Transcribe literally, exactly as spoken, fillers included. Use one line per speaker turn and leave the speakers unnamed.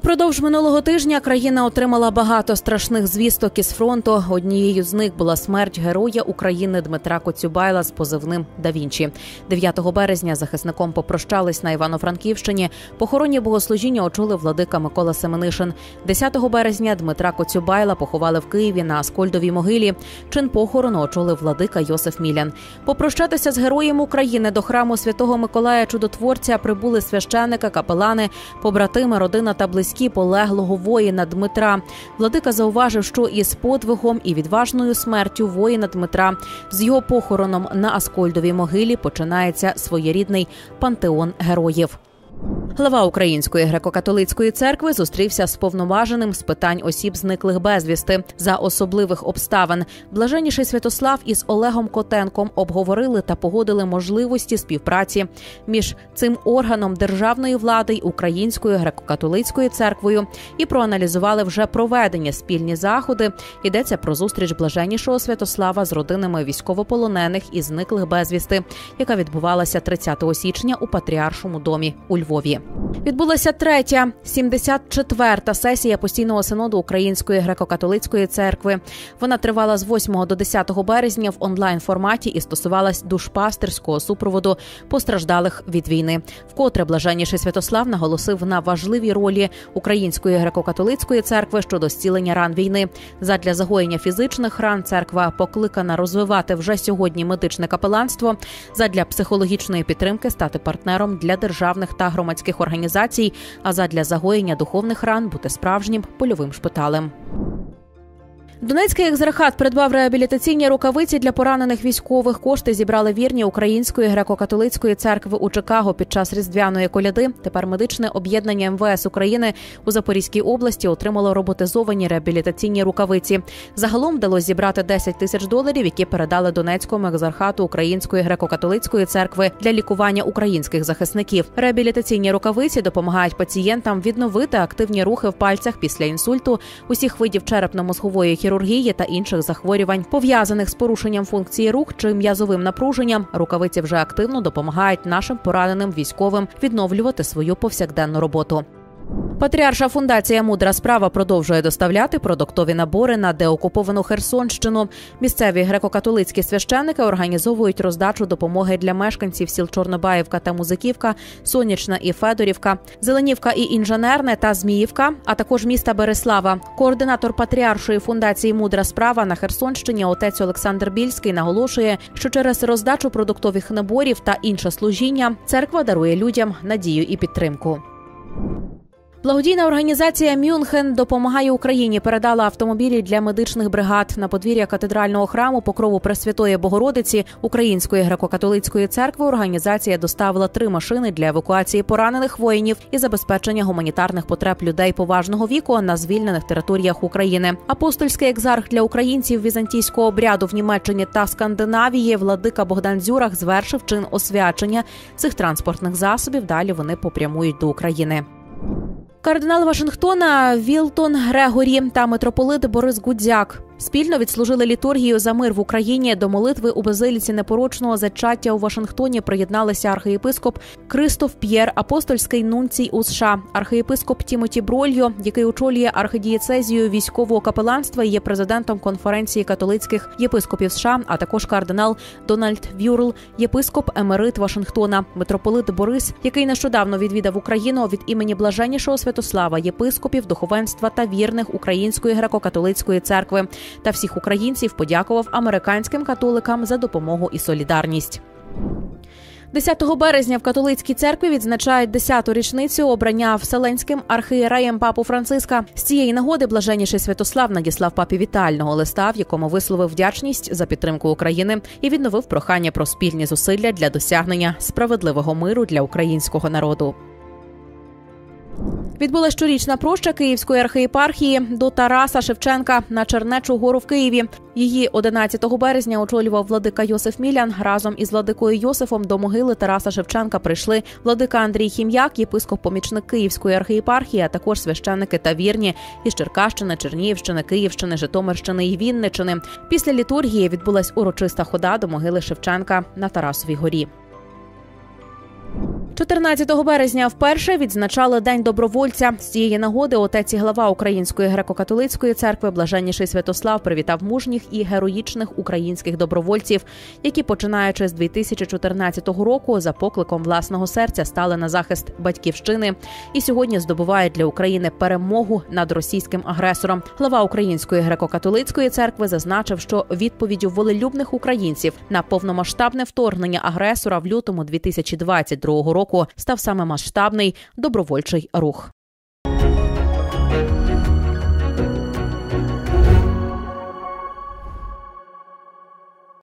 Упродовж минулого тижня країна отримала багато страшних звісток із фронту. Однією з них була смерть героя України Дмитра Коцюбайла з позивним «Да Вінчі». дев'ятого березня захисником попрощались на Івано-Франківщині. Похоронні богослужіння очолив владика Микола Семенишин. десятого березня Дмитра Коцюбайла поховали в Києві на Аскольдовій могилі. Чин похорону очолив владика Йосиф Мілян. Попрощатися з героєм України до храму Святого Миколая Чудотворця прибули священники, капелани, побратими, родина та близькі полеглого воїна Дмитра. Владика зауважив, що із подвигом і відважною смертю воїна Дмитра з його похороном на Аскольдовій могилі починається своєрідний пантеон героїв. Глава Української греко-католицької церкви зустрівся з повноваженим з питань осіб, зниклих безвісти. За особливих обставин блаженніший Святослав із Олегом Котенком обговорили та погодили можливості співпраці між цим органом державної влади й Українською греко-католицькою церквою і проаналізували вже проведені спільні заходи. Йдеться про зустріч блаженнішого Святослава з родинами військовополонених і зниклих безвісти, яка відбувалася тридцятого січня у Патріаршому домі у Львові. Відбулася третя, сімдесят четверта сесія постійного синоду Української греко-католицької церкви. Вона тривала з восьмого до десятого березня в онлайн-форматі і стосувалась душпастерського супроводу постраждалих від війни. Вкотре блаженніший Святослав наголосив на важливій ролі Української греко-католицької церкви щодо зцілення ран війни. Задля загоєння фізичних ран церква покликана розвивати вже сьогодні медичне капеланство, задля психологічної підтримки стати партнером для державних та громадських організацій, а задля загоєння духовних ран бути справжнім польовим шпиталем. Донецький екзархат придбав реабілітаційні рукавиці для поранених військових. Кошти зібрали вірні Української греко-католицької церкви у Чикаго під час Різдвяної коляди. Тепер медичне об'єднання ем ве ес України у Запорізькій області отримало роботизовані реабілітаційні рукавиці. Загалом вдалося зібрати десять тисяч доларів, які передали Донецькому екзархату Української греко-католицької церкви для лікування українських захисників. Реабілітаційні рукавиці допомагають пацієнтам відновити активні рухи в пальцях після інсульту, усіх видів черепно-мозгової хірургії, хірургії та інших захворювань, пов'язаних з порушенням функції рук чи м'язовим напруженням. Рукавиці вже активно допомагають нашим пораненим військовим відновлювати свою повсякденну роботу. Патріарша фундація «Мудра справа» продовжує доставляти продуктові набори на деокуповану Херсонщину. Місцеві греко-католицькі священники організовують роздачу допомоги для мешканців сіл Чорнобаївка та Музиківка, Сонячна і Федорівка, Зеленівка і Інженерне та Зміївка, а також міста Береслава. Координатор Патріаршої фундації «Мудра справа» на Херсонщині отець Олександр Більський наголошує, що через роздачу продуктових наборів та інше служіння церква дарує людям надію і підтримку. Благодійна організація «Мюнхен» допомагає Україні передала автомобілі для медичних бригад. На подвір'я катедрального храму Покрову Пресвятої Богородиці Української греко-католицької церкви організація доставила три машини для евакуації поранених воїнів і забезпечення гуманітарних потреб людей поважного віку на звільнених територіях України. Апостольський екзарх для українців візантійського обряду в Німеччині та Скандинавії владика Богдан Дзюрах звершив чин освячення цих транспортних засобів. Далі вони попрямують до України. Кардинал Вашингтона Вілтон Грегорі та митрополит Борис Гудзяк спільно відслужили літургію за мир в Україні. До молитви у базиліці непорочного зачаття у Вашингтоні приєдналися архієпископ Кристоф П'єр, апостольський нунцій у США, архієпископ Тімоті Брольо, який очолює архидієцезію військового капеланства і є президентом конференції католицьких єпископів США, а також кардинал Дональд Вюрл, єпископ емерит Вашингтона, митрополит Борис, який нещодавно відвідав Україну, від імені блаженнішого Святослава, єпископів, духовенства та вірних Української греко-католицької церкви та всіх українців подякував американським католикам за допомогу і солідарність. десятого березня в католицькій церкві відзначають десяту річницю обрання Вселенським архієреєм папу Франциска. З цієї нагоди блаженніший Святослав надіслав папі вітального листа, в якому висловив вдячність за підтримку України і відновив прохання про спільні зусилля для досягнення справедливого миру для українського народу. Відбулася щорічна проща Київської архієпархії до Тараса Шевченка на Чернечу гору в Києві. Її одинадцятого березня очолював владика Йосиф Мілян. Разом із владикою Йосифом до могили Тараса Шевченка прийшли владика Андрій Хім'як, єпископ-помічник Київської архієпархії, а також священники та вірні із Черкащини, Чернігівщини, Київщини, Житомирщини і Вінниччини. Після літургії відбулась урочиста хода до могили Шевченка на Тарасовій горі. чотирнадцятого березня вперше відзначали День добровольця. З цієї нагоди отець і глава Української греко-католицької церкви Блаженніший Святослав привітав мужніх і героїчних українських добровольців, які, починаючи з дві тисячі чотирнадцятого року, за покликом власного серця стали на захист батьківщини і сьогодні здобувають для України перемогу над російським агресором. Глава Української греко-католицької церкви зазначив, що відповіддю волелюбних українців на повномасштабне вторгнення агресора в лютому дві тисячі двадцять другого року став саме масштабний добровольчий рух.